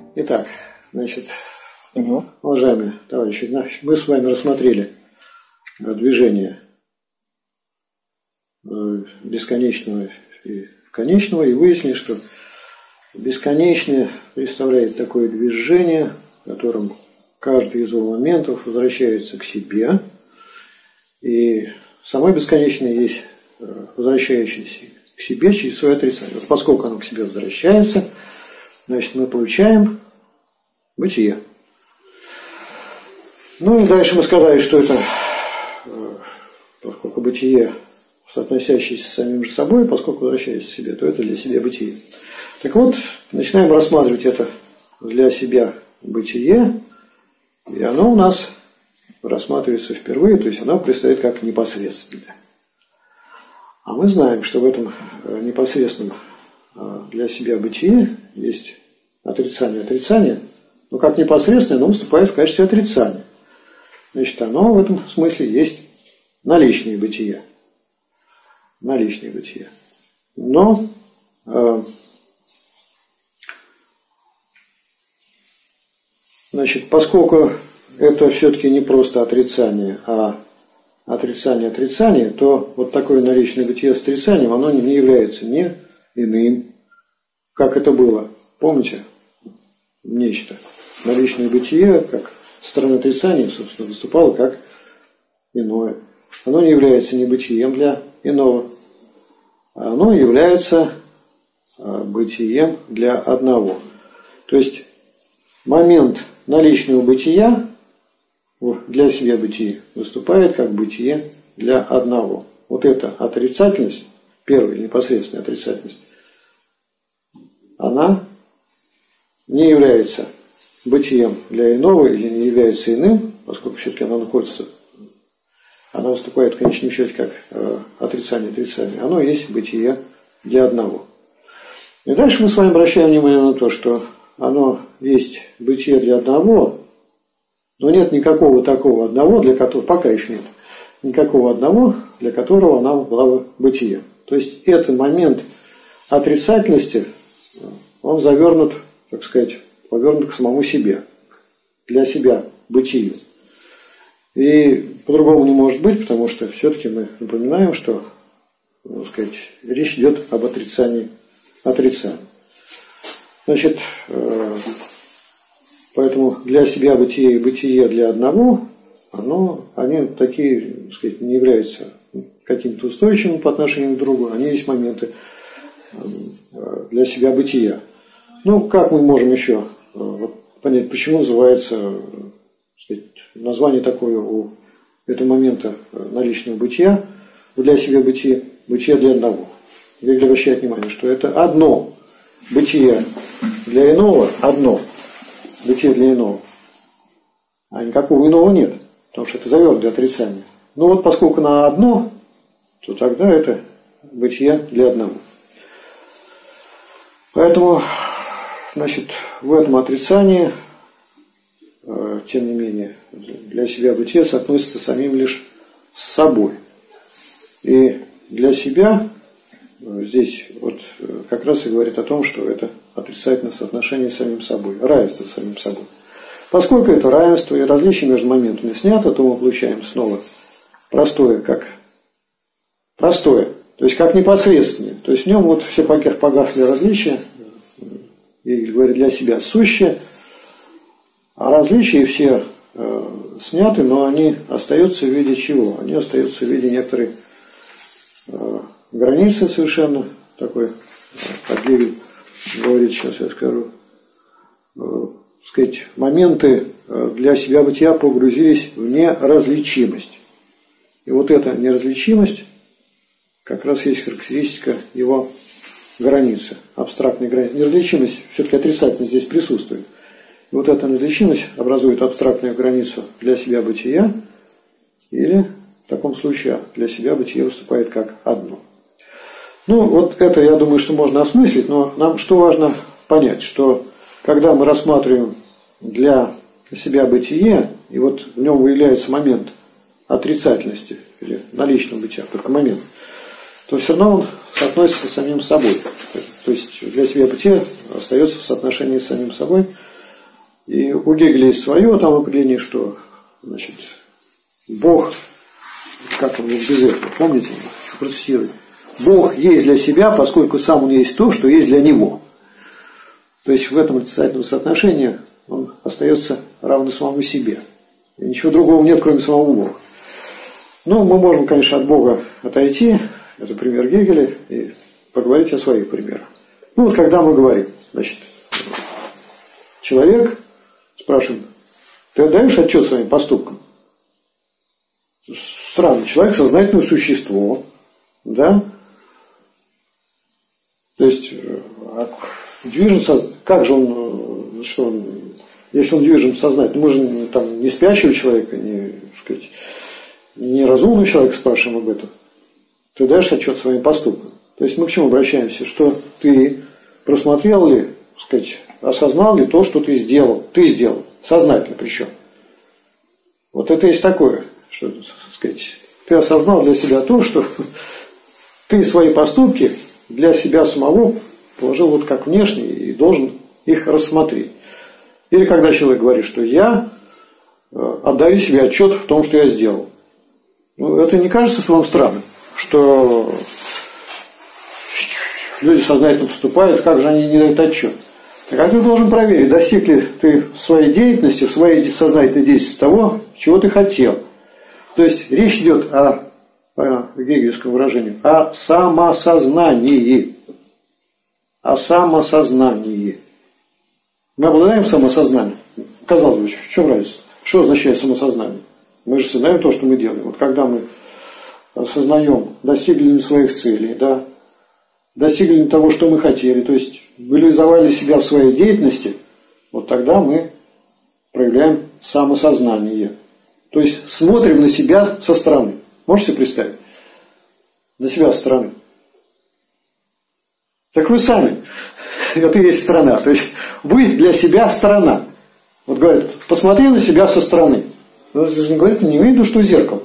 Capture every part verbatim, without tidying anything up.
Итак, значит, угу. уважаемые товарищи, мы с вами рассмотрели движение бесконечного и конечного и выяснили, что бесконечное представляет такое движение, в котором каждый из его моментов возвращается к себе, и самое бесконечное есть возвращающееся к себе через свое отрицание. Вот поскольку оно к себе возвращается, значит, мы получаем бытие. Ну и дальше мы сказали, что это, поскольку бытие соотносящееся с самим же собой, поскольку возвращается к себе, то это для себя бытие. Так вот, начинаем рассматривать это для себя бытие, и оно у нас рассматривается впервые, то есть оно предстоит как непосредственное. А мы знаем, что в этом непосредственном для себя бытие есть отрицание отрицания, но как непосредственное оно выступает в качестве отрицания. Значит, оно в этом смысле есть наличное бытие. Наличное бытие. Но э, значит, поскольку это все-таки не просто отрицание, а отрицание отрицания, то вот такое наличное бытие с отрицанием, оно не является ни иным, как это было. Помните? Нечто. Наличное бытие, как со стороны отрицания, собственно, выступало как иное. Оно не является ни бытием для иного, а оно является бытием для одного. То есть момент наличного бытия для себя бытия выступает как бытие для одного. Вот эта отрицательность, первая непосредственная отрицательность, она не является бытием для иного или не является иным, поскольку все-таки она находится, она выступает в конечном счете как э, отрицание отрицания. Оно есть бытие для одного. И дальше мы с вами обращаем внимание на то, что оно есть бытие для одного, но нет никакого такого одного, для которого, пока еще нет, никакого одного, для которого она была бы бытие. То есть этот момент отрицательности, он завернут, так сказать, повернут к самому себе, для себя бытию. И по-другому не может быть, потому что все-таки мы напоминаем, что, так сказать, речь идет об отрицании отрицания. Значит, поэтому для себя бытие и бытие для одного, оно, они такие, так сказать, не являются каким-то устойчивым по отношению к другу, они есть моменты для себя бытия. Ну, как мы можем еще понять, почему называется, так сказать, название такое у этого момента наличного бытия, для себя бытия, бытие для одного. Я обращаю внимание, что это одно бытие для иного, одно бытие для иного, а никакого иного нет, потому что это завернутое отрицание. Но вот поскольку на одно, то тогда это бытие для одного. Поэтому, значит, в этом отрицании, э, тем не менее, для себя бытие соотносится самим лишь с собой. И для себя э, здесь вот э, как раз и говорит о том, что это отрицательное соотношение с самим собой, равенство с самим собой. Поскольку это равенство и различие между моментами снято, то мы получаем снова простое как простое, то есть как непосредственное. То есть в нем вот все погасли различия, и говорит для себя сущее, а различия все э, сняты, но они остаются в виде чего? Они остаются в виде некоторой э, границы совершенно такой, как Гегель говорит, сейчас я скажу, э, сказать, моменты для себя бытия погрузились в неразличимость. И вот эта неразличимость как раз есть характеристика его границы, абстрактной границы. Неразличимость, все-таки отрицательность здесь присутствует. И вот эта неразличимость образует абстрактную границу для себя бытия, или в таком случае для себя бытие выступает как одно. Ну, вот это, я думаю, что можно осмыслить, но нам что важно понять, что когда мы рассматриваем для себя бытие, и вот в нем выявляется момент отрицательности или наличного бытия, только момент, то все равно он соотносится с самим собой. То есть для себя бытие остается в соотношении с самим собой, И у Гегеля есть свое там определение, что, значит, Бог, как он без этого, помните, процитирую, Бог есть для себя, поскольку сам он есть то, что есть для него. То есть в этом отрицательном соотношении он остается равным самому себе. И ничего другого нет, кроме самого Бога. Но мы можем, конечно, от Бога отойти, это пример Гегеля, и поговорить о своих примерах. Ну вот когда мы говорим, значит, человек, спрашиваем, ты отдаешь отчет своим поступкам? Странно, человек сознательное существо, да? То есть, движется, как же он, что он, если он движим сознательно, мы же там не спящего человека, не, так сказать, не разумного человека спрашиваем об этом. Ты даешь отчет своим поступкам. То есть мы к чему обращаемся? Что ты просмотрел ли, так сказать, осознал ли то, что ты сделал? Ты сделал. Сознательно причем. Вот это есть такое, что, так сказать, ты осознал для себя то, что ты свои поступки для себя самого положил вот как внешне и должен их рассмотреть. Или когда человек говорит, что я отдаю себе отчет в том, что я сделал. Ну, это не кажется вам странным, что люди сознательно поступают, как же они не дают отчет? Так а ты должен проверить, достиг ли ты в своей деятельности, в своей сознательной деятельности того, чего ты хотел. То есть речь идет о, по гегелевскому выражению, о самосознании. О самосознании. Мы обладаем самосознанием. Казалось бы, в чем разница? Что означает самосознание? Мы же сознаем то, что мы делаем. Вот когда мы осознаем, достигли ли своих целей, да, достигли ли того, что мы хотели, то есть реализовали себя в своей деятельности, вот тогда мы проявляем самосознание. То есть смотрим на себя со стороны. Можете представить? На себя со стороны. Так вы сами. Это и есть страна. То есть вы для себя страна. Вот говорят, посмотри на себя со стороны. Но это же не говорит, не имеет в виду, что зеркало.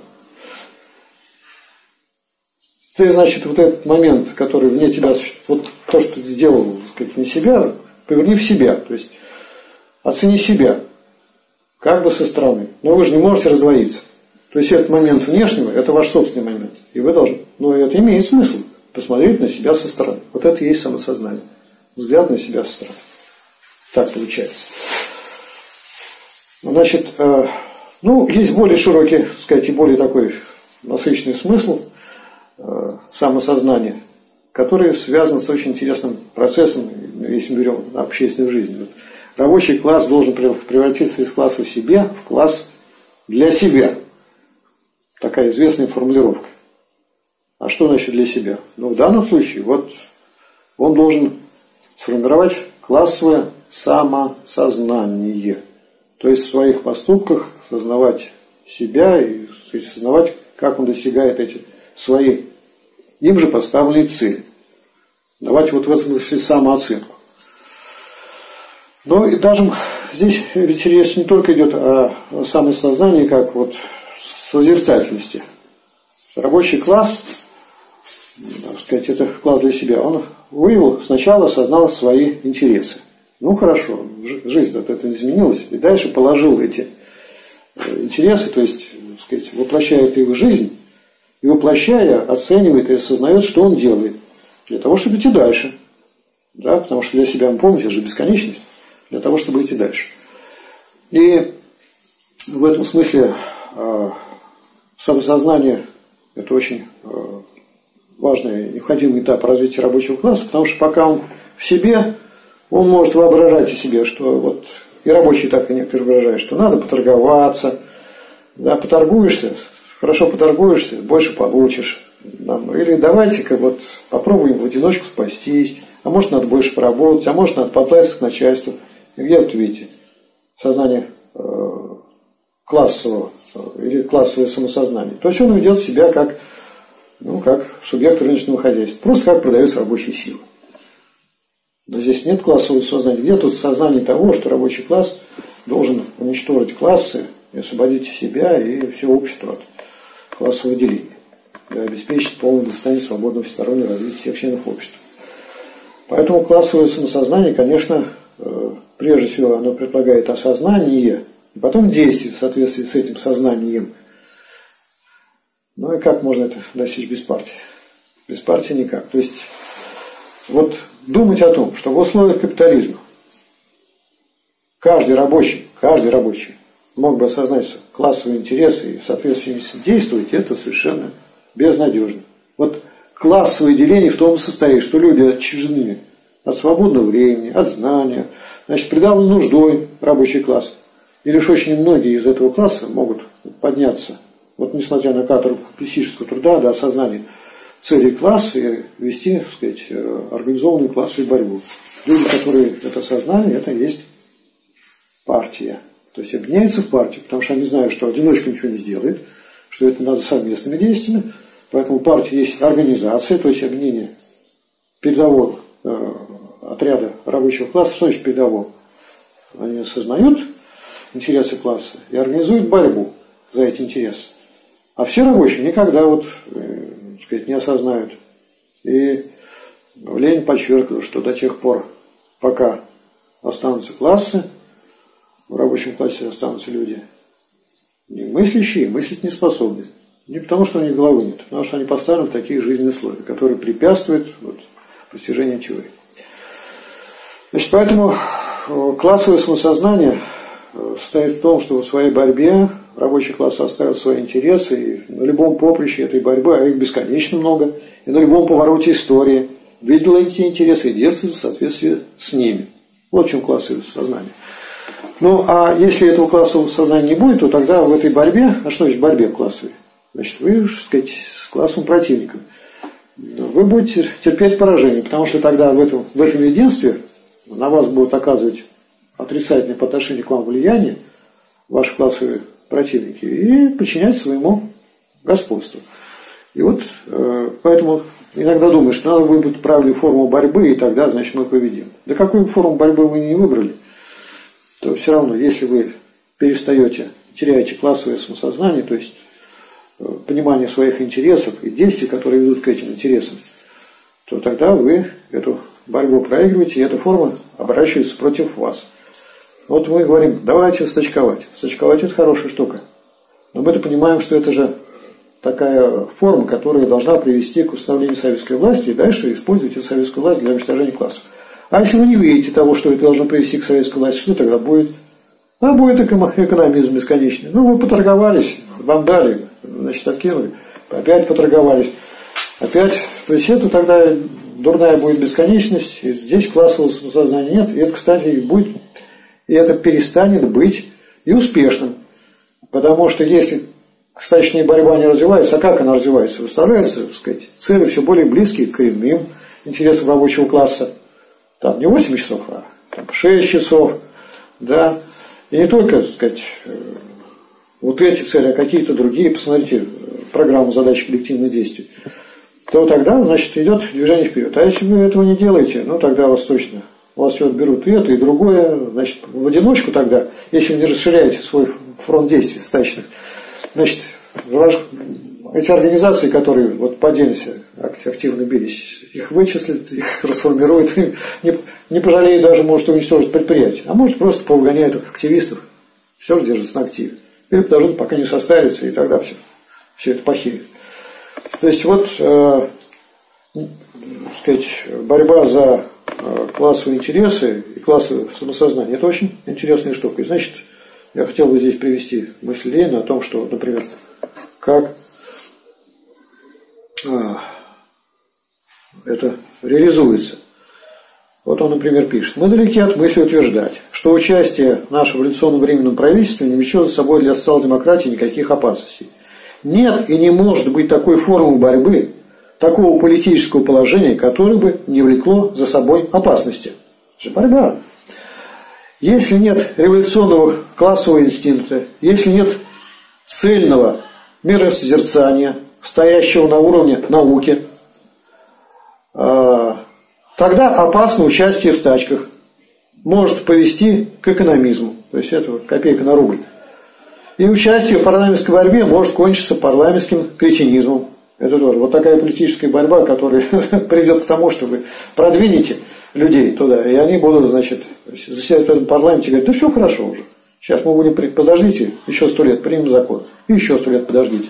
Ты, значит, вот этот момент, который вне тебя, вот то, что ты делал, так сказать, не себя, поверни в себя. То есть оцени себя. Как бы со стороны. Но вы же не можете раздвоиться. То есть этот момент внешнего, это ваш собственный момент. И вы должны, ну это имеет смысл, посмотреть на себя со стороны. Вот это и есть самосознание. Взгляд на себя со стороны. Так получается. Значит, э, ну, есть более широкий, так сказать, и более такой насыщенный смысл э, самосознания, который связан с очень интересным процессом, если мы берем общественную жизнь. Вот, рабочий класс должен превратиться из класса в себе в класс для себя. Такая известная формулировка. А что значит для себя? Ну, в данном случае, вот он должен сформировать классовое самосознание. То есть в своих поступках сознавать себя и сознавать, как он достигает эти свои им же поставленные цели. Давать вот в этом смысле самооценку. Но и даже здесь ведь речь не только идет о самосознании, как вот созерцательности. Рабочий класс, так сказать, это класс для себя, он выявил, сначала осознал свои интересы. Ну хорошо, жизнь от этого изменилась, и дальше положил эти интересы, то есть, так сказать, воплощает их в жизнь, и воплощая, оценивает и осознает, что он делает, для того, чтобы идти дальше. Да, потому что для себя, вы помните, это же бесконечность, для того, чтобы идти дальше. И в этом смысле э, самосознание – это очень э, важный, необходимый этап развития рабочего класса, потому что пока он в себе, он может воображать о себе, что вот и рабочие так и некоторые выражают, что надо поторговаться, да, поторгуешься, хорошо поторгуешься, больше получишь. Или давайте-ка вот попробуем в одиночку спастись, а может надо больше поработать, а может надо подлазиться к начальству. И где вот видите сознание э, классового или классовое самосознание. То есть он ведет себя как, ну, как субъект рыночного хозяйства, просто как продается рабочая сила. Но здесь нет классового сознания. Где тут сознание того, что рабочий класс должен уничтожить классы и освободить себя и все общество от классового деления, и обеспечить полное достояние свободного всестороннего развития всех членов общества. Поэтому классовое самосознание, конечно, прежде всего, оно предполагает осознание, и потом действие в соответствии с этим сознанием. Ну и как можно это достичь без партии? Без партии никак. То есть, вот думать о том, что в условиях капитализма каждый рабочий, каждый рабочий мог бы осознать классовые интересы и в соответствии с ними действовать, это совершенно безнадежно. Вот классовое деление в том состоит, что люди отчуждены от свободного времени, от знания, значит, придавлен нуждой рабочий класс. И лишь очень многие из этого класса могут подняться, вот несмотря на каторгу психического труда, до осознания целей класса и вести, так сказать, организованную классовую борьбу. Люди, которые это осознали, это и есть партия. То есть объединяются в партию, потому что они знают, что одиночка ничего не сделает, что это надо совместными действиями. Поэтому партия есть организация, то есть объединение передового э, отряда рабочего класса. Что значит передового? Они осознают интересы класса и организуют борьбу за эти интересы. А все рабочие никогда вот, э, так сказать, не осознают. И Ленин подчеркивал, что до тех пор, пока останутся классы, в рабочем классе останутся люди не мыслящие, мыслить не способные. Не потому, что у них головы нет, а потому что они поставлены в такие жизненные условия, которые препятствуют вот, постижению теории. Значит, поэтому классовое самосознание состоит в том, что в своей борьбе рабочий класс оставил свои интересы, и на любом поприще этой борьбы, а их бесконечно много, и на любом повороте истории видел эти интересы и действует в соответствии с ними. Вот в чем классовое сознание. Ну, а если этого классового сознания не будет, то тогда в этой борьбе, а что значит борьбе классовой? Значит, вы, так сказать, с классовым противником. Вы будете терпеть поражение, потому что тогда в этом, в этом единстве на вас будут оказывать отрицательное по отношению к вам влияние ваши классовые противники и подчинять своему господству. И вот э, поэтому иногда думаешь, что надо выбрать правильную форму борьбы, и тогда, значит, мы победим. Да какую форму борьбы вы не выбрали, то все равно, если вы перестаете, теряете классовое самосознание, то есть э, понимание своих интересов и действий, которые ведут к этим интересам, то тогда вы эту борьбу проигрываете, и эта форма оборачивается против вас. Вот мы говорим, давайте стачковать. Стачковать – это хорошая штука. Но мы-то понимаем, что это же такая форма, которая должна привести к установлению советской власти, и дальше использовать эту советскую власть для уничтожения классов. А если вы не видите того, что это должно привести к советской власти, что тогда будет? А будет экономизм бесконечный. Ну, вы поторговались, вам дали, значит, откинули, опять поторговались. Опять, то есть это тогда дурная будет бесконечность, и здесь классового самосознания нет, и это, кстати, и будет, и это перестанет быть и успешным. Потому что если стачная борьба не развивается, а как она развивается? Выставляются, так сказать, цели все более близкие к коренным интересам рабочего класса. Там не восемь часов, а там шесть часов, да. И не только, так сказать, вот эти цели, а какие-то другие. Посмотрите программу задач коллективных действий. То тогда, значит, идет движение вперед. А если вы этого не делаете, ну тогда вас точно, у вас все отберут и это, и другое. Значит, в одиночку тогда, если вы не расширяете свой фронт действий стачных, значит, эти организации, которые вот по отдельности активно бились, их вычислят, их расформируют, не, не пожалеют даже, может, уничтожить предприятие, а может, просто повыгоняют активистов, все же держится на активе. Или подождут, пока не состарится, и тогда все, все это похерит. То есть вот, э, так сказать, борьба за э, классовые интересы и классовое самосознание – это очень интересная штука. И, значит, я хотел бы здесь привести мысль Ленина о том, что, например, как э, это реализуется. Вот он, например, пишет: «Мы далеки от мысли утверждать, что участие в нашем революционном временном правительстве не влечет за собой для социал-демократии никаких опасностей. Нет и не может быть такой формы борьбы, такого политического положения, которое бы не влекло за собой опасности». Это же борьба. Если нет революционного классового инстинкта, если нет цельного миросозерцания, стоящего на уровне науки, тогда опасно участие в стачках, может повести к экономизму. То есть это копейка на рубль. И участие в парламентской борьбе может кончиться парламентским кретинизмом. Это тоже. Вот такая политическая борьба, которая приведет к тому, что вы продвинете людей туда, и они будут, значит, заседать в этом парламенте и говорят, да все хорошо уже. Сейчас мы будем, подождите, еще сто лет примем закон, и еще сто лет подождите.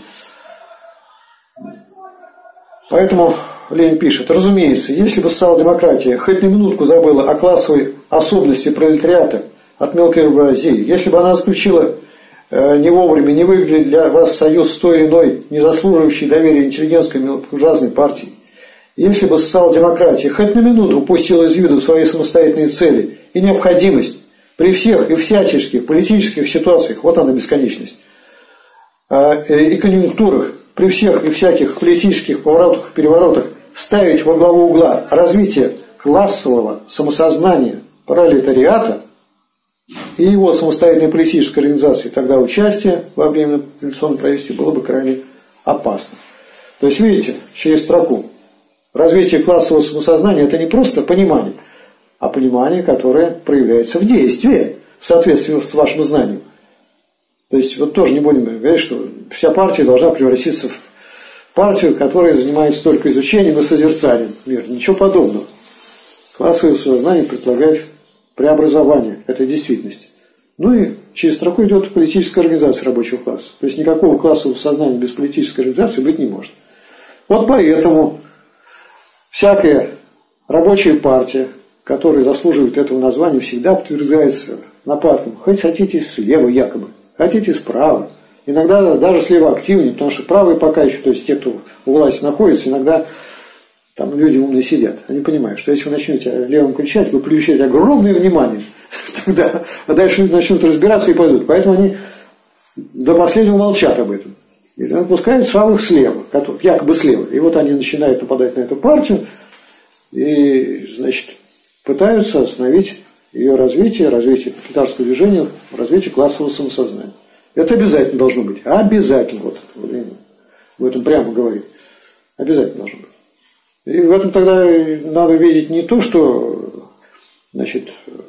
Поэтому Ленин пишет, разумеется, если бы социал-демократия хоть на минутку забыла о классовой особенности пролетариата от мелкой буржуазии, если бы она заключила э, не вовремя, не выиграли для вас союз с той иной, не заслуживающей доверия интеллигентской мелкобуржуазной партии, если бы социал-демократия хоть на минуту упустила из виду свои самостоятельные цели и необходимость при всех и всяческих политических ситуациях, вот она бесконечность, э, и конъюнктурах, при всех и всяких политических поворотах и переворотах ставить во главу угла развитие классового самосознания пролетариата и его самостоятельной политической организации, тогда участие во временном революционном правительстве было бы крайне опасно. То есть, видите, через строку развитие классового самосознания – это не просто понимание, а понимание, которое проявляется в действии в соответствии с вашим знанием. То есть, вот тоже не будем говорить, что вся партия должна превратиться в партию, которая занимается только изучением и созерцанием мира. Ничего подобного. Классовое сознание предполагает преобразование этой действительности. Ну и через строку идет политическая организация рабочего класса. То есть, никакого классового сознания без политической организации быть не может. Вот поэтому всякая рабочая партия, которая заслуживает этого названия, всегда подвергается нападкам. Хоть хотите слева якобы, хотите справа. Иногда даже слева активнее, потому что правые пока еще, то есть те, кто у власти находится, иногда там люди умные сидят. Они понимают, что если вы начнете левым кричать, вы привлечете огромное внимание. Тогда а дальше люди начнут разбираться и пойдут. Поэтому они до последнего молчат об этом. И отпускают правых слева, якобы слева. И вот они начинают нападать на эту партию и, значит, пытаются остановить ее развитие, развитие пролетарского движения, развитие классового самосознания. Это обязательно должно быть. Обязательно. Вот, в этом прямо говорит. Обязательно должно быть. И в этом тогда надо видеть не то, что, значит,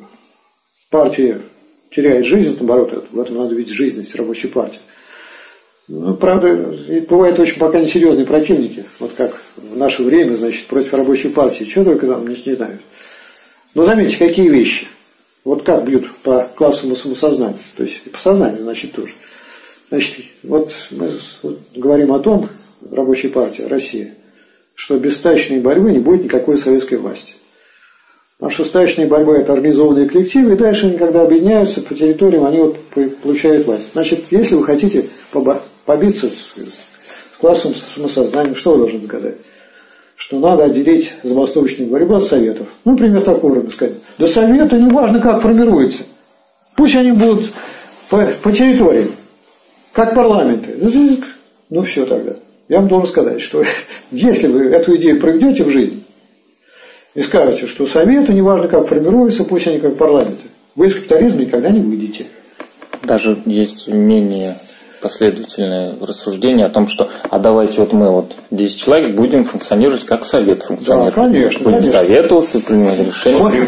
партия теряет жизнь, наоборот, в этом надо видеть жизненность рабочей партии. Ну, правда, бывают очень пока несерьезные противники, вот как в наше время, значит, против рабочей партии, чего только там не, не знают. Но заметьте, какие вещи. Вот как бьют по классовому самосознанию, то есть и по сознанию, значит, тоже. Значит, вот мы вот говорим о том, рабочая партия, Россия, что без стачной борьбы не будет никакой советской власти. Потому что стачная борьба – это организованные коллективы, и дальше они, когда объединяются по территориям, они вот получают власть. Значит, если вы хотите побиться с, с классовым самосознанием, что вы должны сказать? Что надо отделить забастовочную борьбу от советов. Ну, например, такой уровень сказать. Да советы не важно, как формируются. Пусть они будут по, по территории, как парламенты. Ну, все тогда. Я вам должен сказать, что если вы эту идею проведете в жизнь и скажете, что советы не важно, как формируются, пусть они как парламенты, вы из капитализма никогда не выйдете. Даже есть менее последовательное рассуждение о том, что а давайте вот мы вот десять человек будем функционировать как совет функционирует. Да, конечно. Будем конечно. советоваться, принимать решения.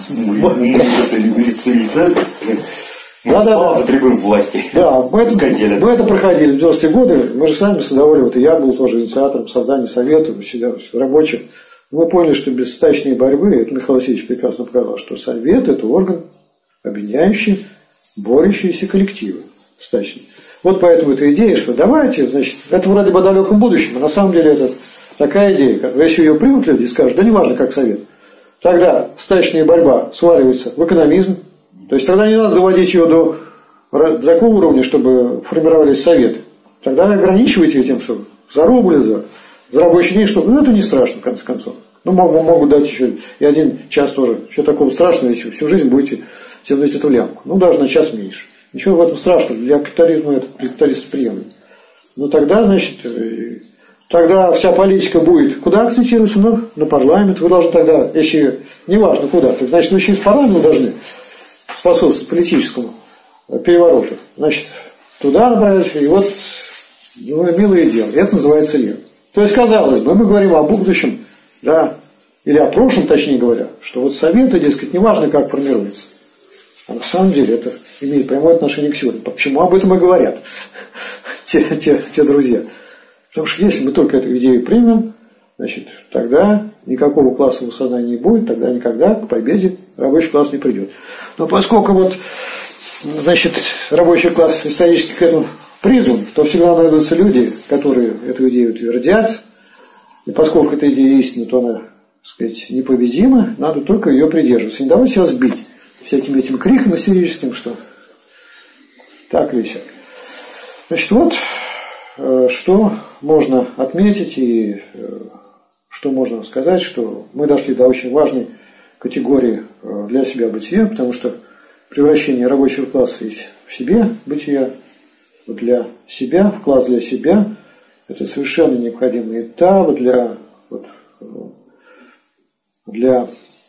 Да, да, да. Потребуем власти. Да, мы это, мы это проходили в девяностые годы. Мы же сами создавали, вот и я был тоже инициатором создания совета, рабочих. Мы поняли, что без стачной борьбы, это Михаил Васильевич прекрасно показал, что совет – это орган, объединяющий, борющиеся коллективы стачные. Вот поэтому эта идея, что давайте, значит, это вроде бы в далеком будущем, а на самом деле это такая идея. Если ее примут люди и скажут, да неважно, как совет, тогда стачная борьба сваливается в экономизм, то есть тогда не надо доводить ее до, до такого уровня, чтобы формировались советы. Тогда ограничивайте тем, что за рубль, за, за рабочий день, что ну, это не страшно, в конце концов. Ну, могут, могут дать еще и один час тоже. Что такого страшного, если всю жизнь будете тянуть эту лямку. Ну, даже на час меньше. Ничего в этом страшного. Для капитализма это капиталист приемлемо. Но тогда, значит, тогда вся политика будет куда акцентироваться? Ну, на парламент. Вы должны тогда, если неважно куда, так, значит, вы через парламент должны способствовать политическому перевороту. Значит, туда направить, и вот ну, милое дело. Это называется лев. То есть, казалось бы, мы говорим о будущем, да, или о прошлом, точнее говоря, что вот советы, дескать, неважно, как формируется. А на самом деле это имеет прямое отношение к сегодня. Почему об этом и говорят те, те, те друзья? Потому что если мы только эту идею примем, значит, тогда никакого классового сознания не будет, тогда никогда к победе рабочий класс не придет. Но поскольку вот, значит, рабочий класс исторически к этому призван, то всегда найдутся люди, которые эту идею утвердят. И поскольку эта идея истина, то она, так сказать, непобедима, надо только ее придерживаться. Не давать себя сбить всяким этим криком истерическим, что так или сяк. Значит, вот что можно отметить и что можно сказать, что мы дошли до очень важной категории для себя бытия, потому что превращение рабочего класса в себе бытия, для себя, вклад для себя, это совершенно необходимый этап для, вот, для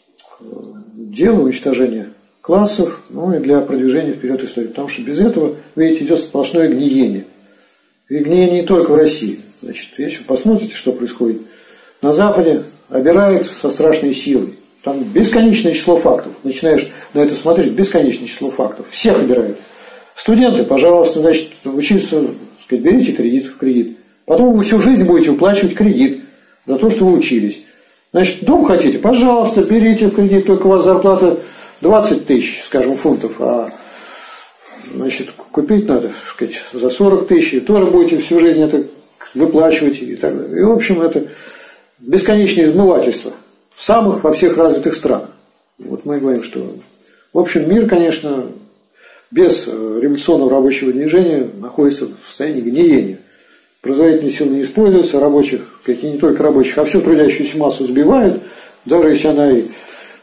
дела уничтожения классов, ну и для продвижения вперед истории. Потому что без этого, видите, идет сплошное гниение. И гниение не только в России. Значит, если вы посмотрите, что происходит на Западе, обирают со страшной силой. Там бесконечное число фактов. Начинаешь на это смотреть, бесконечное число фактов. Всех обирают. Студенты, пожалуйста, значит, учиться, сказать, берите кредит в кредит. Потом вы всю жизнь будете выплачивать кредит за то, что вы учились. Значит, дом хотите? Пожалуйста, берите в кредит, только у вас зарплата двадцать тысяч, скажем, фунтов, а значит, купить надо, так сказать, за сорок тысяч, и тоже будете всю жизнь это выплачивать и так далее. И, в общем, это бесконечное измывательство в самых, во всех развитых странах. Вот мы говорим, что, в общем, мир, конечно, без революционного рабочего движения находится в состоянии гниения. Производительные силы не используются, рабочих, и не только рабочих, а всю трудящуюся массу сбивают, даже если она и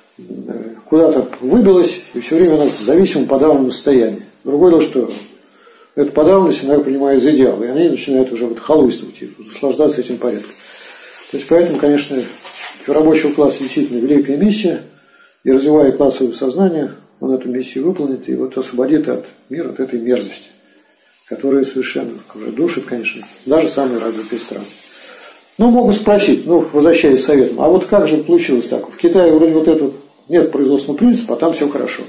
куда-то выбилась, и все время она в зависимом подавленном состоянии. Другое дело, что эту подавленность она принимает за идеал, и они начинают уже вот халуйствовать и наслаждаться этим порядком. То есть, поэтому, конечно, у рабочего класса действительно великая миссия, и развивая классовое сознание, он эту миссию выполнит и вот освободит от мира, от этой мерзости, которая совершенно уже душит, конечно, даже самые развитые страны. Ну, могут спросить, ну, возвращаясь к советам, а вот как же получилось так? В Китае вроде вот этого нет производственного принципа, а там все хорошо.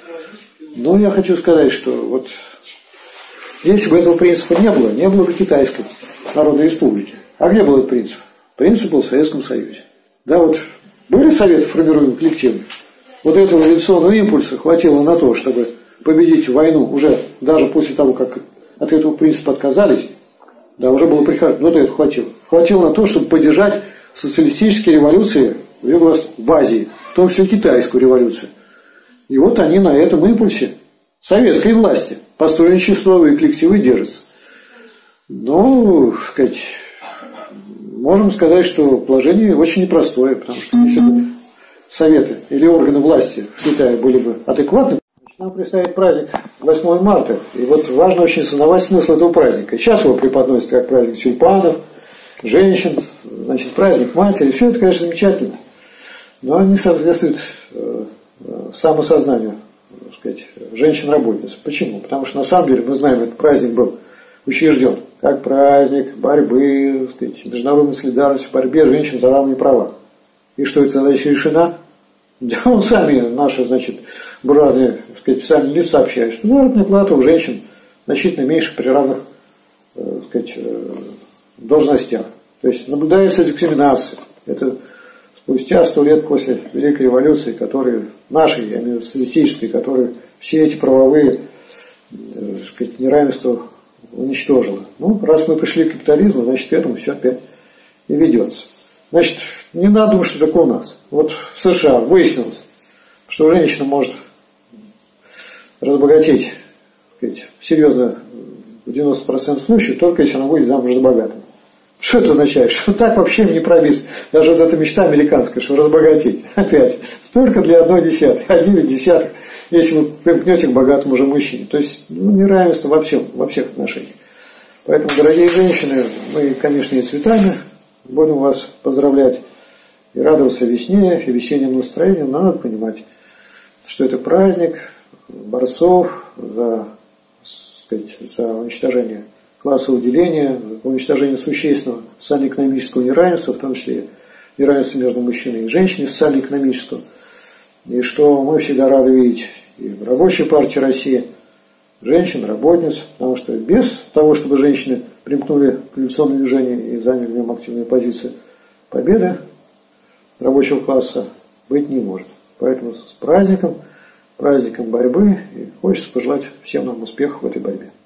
Но я хочу сказать, что вот если бы этого принципа не было, не было бы Китайской Народной Республики. А где был этот принцип? Принцип был в Советском Союзе. Да, вот были советы, формируемые коллективно. Вот этого революционного импульса хватило на то, чтобы победить войну уже даже после того, как от этого принципа отказались. Да, уже было приходить. Вот это хватило. Хватило на то, чтобы поддержать социалистические революции в, в Азии, в том числе китайскую революцию. И вот они на этом импульсе советской власти построены числовые коллективы держатся. Ну, сказать, можем сказать, что положение очень непростое, потому что если бы советы или органы власти в Китае были бы адекватны, нам предстоит праздник восьмого марта. И вот важно очень осознавать смысл этого праздника. Сейчас его преподносят как праздник тюльпанов, женщин, значит, праздник матери. Все это, конечно, замечательно. Но не соответствует э, самосознанию, так сказать, женщин-работниц. Почему? Потому что на самом деле мы знаем, этот праздник был учрежден как праздник борьбы, так сказать, международной солидарности в борьбе женщин за равные права. И что эта задача решена? Да он сами, наши, значит, буржуазные, так сказать, официальные лица сообщают, что заработная плата у женщин значительно меньше при равных, так сказать, должностях. То есть наблюдается дискриминация. Это спустя сто лет после Великой революции, которые, нашей, я имею в виду социалистической, которые все эти правовые, так сказать, неравенства уничтожила. Ну, раз мы пришли к капитализму, значит, к этому все опять и ведется. Значит, не надо думать, что такое у нас. Вот в США выяснилось, что женщина может разбогатеть, сказать, серьезно в девяносто процентов случаев, только если она будет замуж за богатым. Что это означает? Что так вообще не пробиться. Даже вот эта мечта американская, что разбогатеть. Опять. Только для одной десятой. А девять десятых, если вы примкнете к богатому уже мужчине. То есть, ну, неравенство во всем, во всех отношениях. Поэтому, дорогие женщины, мы, конечно, и цветами будем вас поздравлять и радоваться весне и весеннему настроению. Но надо понимать, что это праздник борцов за, сказать, за уничтожение классового деления, уничтожение существенного социально-экономического неравенства, в том числе неравенства между мужчиной и женщиной, социально-экономического. И что мы всегда рады видеть и в Рабочей партии России, женщин, работниц, потому что без того, чтобы женщины примкнули к революционному движению и заняли в нем активную позицию, победы рабочего класса быть не может. Поэтому с праздником, праздником борьбы, и хочется пожелать всем нам успехов в этой борьбе.